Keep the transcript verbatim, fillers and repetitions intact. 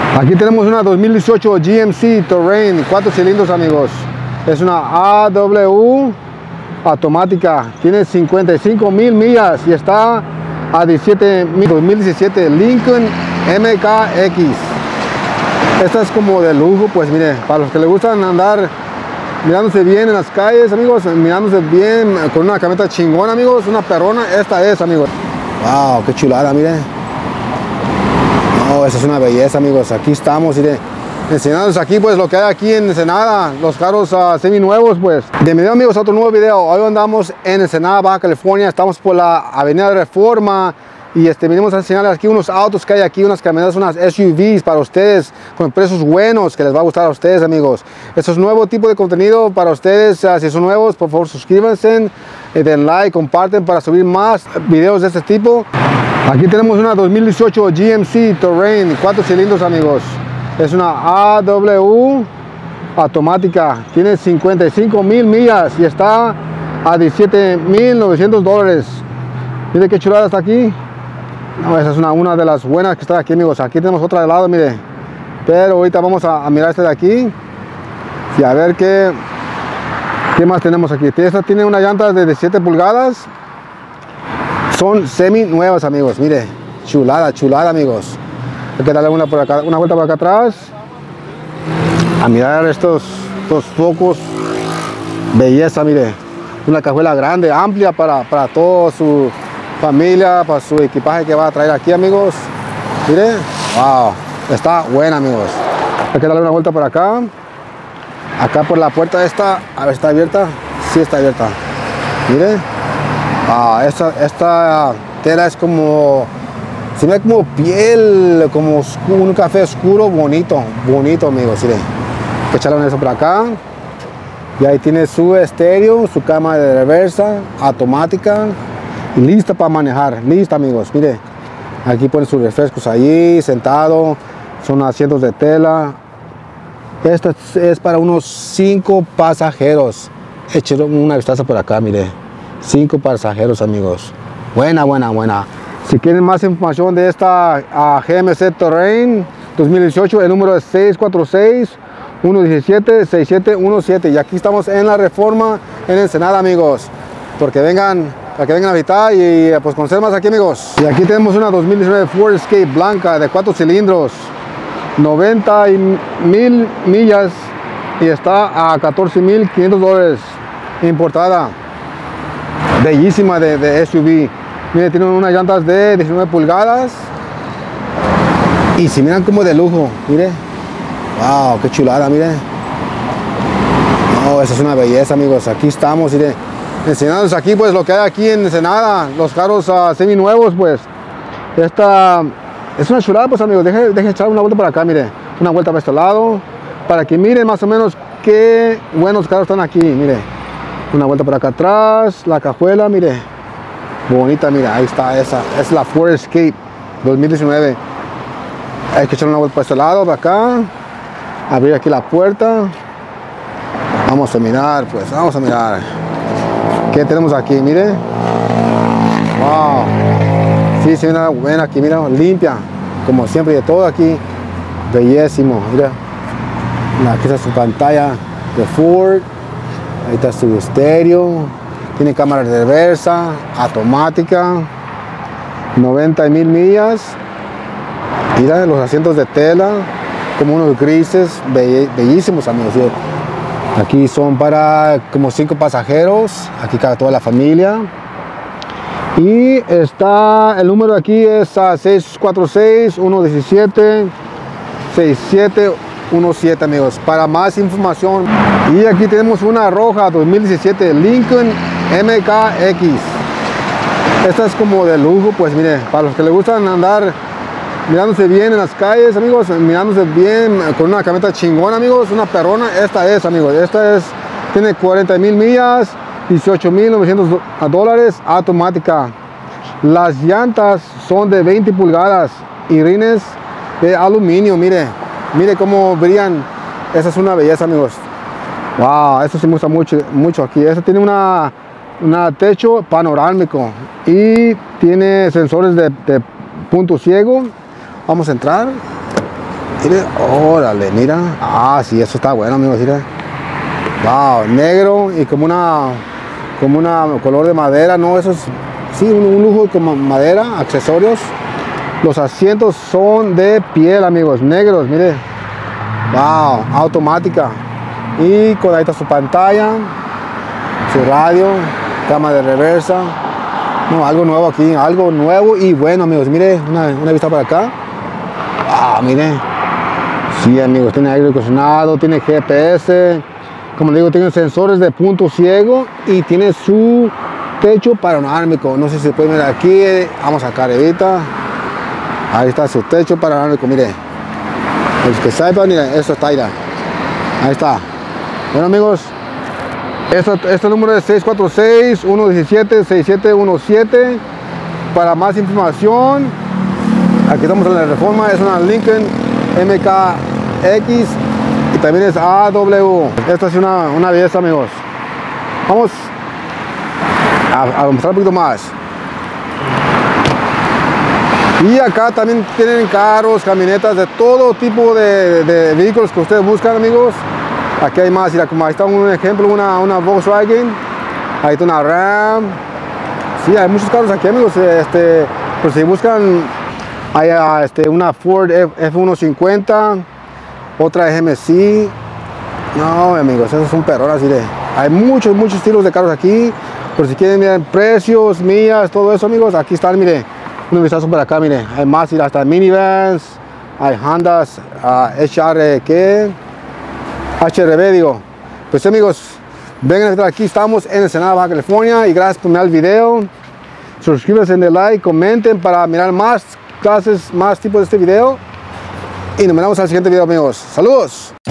Aquí tenemos una dos mil dieciocho G M C Terrain, cuatro cilindros, amigos. Es una A W automática, tiene cincuenta y cinco mil millas y está a diecisiete mil. dos mil diecisiete Lincoln M K X. Esta es como de lujo, pues mire, para los que les gustan andar mirándose bien en las calles, amigos, mirándose bien con una camioneta chingona, amigos, una perrona, esta es, amigos. Wow, qué chulada, mire. No, esa es una belleza, amigos. Aquí estamos, mire, enseñándoles aquí pues lo que hay aquí en Ensenada, los carros uh, semi nuevos, pues. Bienvenidos, amigos, a otro nuevo video. Hoy andamos en Ensenada, Baja California. Estamos por la Avenida de Reforma y este, venimos a enseñarles aquí unos autos que hay aquí, unas camionetas, unas S U Vs para ustedes con precios buenos que les va a gustar a ustedes, amigos. Esto es un nuevo tipo de contenido para ustedes. Uh, si son nuevos, por favor suscríbanse, eh, den like, comparten para subir más videos de este tipo. Aquí tenemos una dos mil dieciocho G M C Terrain, cuatro cilindros, amigos. Es una A W automática, tiene cincuenta y cinco mil millas y está a diecisiete mil novecientos dólares. Mire qué chulada está aquí. No, esa es una, una de las buenas que está aquí, amigos. Aquí tenemos otra de lado, mire. Pero ahorita vamos a, a mirar este de aquí y a ver qué, qué más tenemos aquí. Esta tiene una llanta de diecisiete pulgadas. Son semi nuevas, amigos. Mire, chulada, chulada, amigos. Hay que darle una, por acá, una vuelta por acá atrás. A mirar estos, estos focos. Belleza, mire. Una cajuela grande, amplia para, para toda su familia, para su equipaje que va a traer aquí, amigos. Mire, wow, está buena, amigos. Hay que darle una vuelta por acá. Acá por la puerta esta, a ver, ¿está abierta? Sí, está abierta. Mire. Ah, esta, esta tela es como, se ve como piel, como oscuro, un café oscuro, bonito, bonito, amigos. Mire, hay que echarle eso por acá. Y ahí tiene su estéreo, su cámara de reversa, automática. Y lista para manejar, lista, amigos. Mire, aquí ponen sus refrescos ahí, sentado. Son asientos de tela. Esta es para unos cinco pasajeros. Echen una vistaza por acá, mire. Cinco pasajeros, amigos. Buena, buena, buena. Si quieren más información de esta uh, G M C Terrain dos mil dieciocho, el número es seis cuatro seis, uno uno siete, seis siete uno siete. Y aquí estamos en la Reforma, en Ensenada, amigos. Porque vengan, para que vengan a visitar y pues conocer más aquí, amigos. Y aquí tenemos una dos mil diecinueve Ford Escape blanca de cuatro cilindros, noventa mil millas y está a catorce mil quinientos dólares, importada. Bellísima de, de S U V. Mire, tiene unas llantas de diecinueve pulgadas y se miran como de lujo. Mire, wow, qué chulada, mire. No, esa es una belleza, amigos. Aquí estamos, mire, enseñándoles aquí pues lo que hay aquí en Ensenada, los carros uh, semi nuevos, pues. Esta es una chulada, pues, amigos. Deje, deje echar una vuelta por acá, mire, una vuelta para este lado, para que miren más o menos qué buenos carros están aquí, mire. Una vuelta por acá atrás, la cajuela, mire, bonita, mira, ahí está, esa es la Ford Escape dos mil diecinueve. Hay que echar una vuelta por este lado, de acá, abrir aquí la puerta. Vamos a mirar, pues, vamos a mirar qué tenemos aquí, mire. Wow, sí, se ve buena aquí, mira, limpia, como siempre, de todo aquí, bellísimo, mira. Aquí está su pantalla de Ford. Ahí está su estéreo, tiene cámara de reversa, automática, noventa mil millas. Mira los asientos de tela, como unos grises, be bellísimos, amigos. Aquí son para como cinco pasajeros, aquí cabe toda la familia. Y está, el número aquí es a seis cuatro seis, uno uno siete, seis siete uno siete, amigos. Para más información. Y aquí tenemos una roja dos mil diecisiete Lincoln M K X. Esta es como de lujo, pues mire, para los que les gustan andar mirándose bien en las calles, amigos, mirándose bien con una camioneta chingona, amigos, una perrona, esta es, amigos. Esta es, tiene cuarenta mil millas, dieciocho mil novecientos dólares, automática. Las llantas son de veinte pulgadas y rines de aluminio, mire. Mire cómo brillan. Esa es una belleza, amigos. Wow, esto sí me gusta mucho, mucho aquí. Esta tiene una, una techo panorámico y tiene sensores de, de punto ciego. Vamos a entrar. Mire, órale, mira. Ah, sí, eso está bueno, amigos, mira. Wow, negro y como una, como una color de madera, no, eso es, sí, un, un lujo como madera, accesorios. Los asientos son de piel, amigos, negros, mire. Wow, automática. Y con ahí está su pantalla, su radio, cama de reversa. No, algo nuevo aquí, algo nuevo y bueno, amigos. Mire, una, una vista para acá. Ah, mire. Sí, amigos, tiene aire acondicionado, tiene G P S. Como le digo, tiene sensores de punto ciego y tiene su techo panorámico. No sé si se puede ver aquí. Vamos a sacar ahorita. Ahí está su techo panorámico, mire. Los que sepan, mire, eso está ahí. Ahí está. Bueno, amigos, esto, este número es seis cuatro seis, uno uno siete, seis siete uno siete. Para más información, aquí estamos en la Reforma, es una Lincoln M K X y también es A W. Esta es una, una belleza, amigos. Vamos a, a mostrar un poquito más. Y acá también tienen carros, camionetas, de todo tipo de, de vehículos que ustedes buscan, amigos. Aquí hay más, mira, como ahí está un ejemplo, una, una Volkswagen, ahí está una Ram. Sí, hay muchos carros aquí, amigos. Este, pues si buscan, hay este, una Ford F ciento cincuenta, otra G M C. No, amigos, esos son perronas, mire. Hay muchos, muchos estilos de carros aquí. Por si quieren mirar precios, millas, todo eso, amigos, aquí están, mire. Un vistazo por acá, mire. Hay más, mira, hasta minivans, hay Hondas, uh, H R, ¿qué? H R B, digo. Pues amigos, vengan, aquí estamos en Ensenada, Baja California, y gracias por mirar el video. Suscríbanse, denle like, comenten para mirar más clases, más tipos de este video, y nos vemos al siguiente video, amigos. Saludos.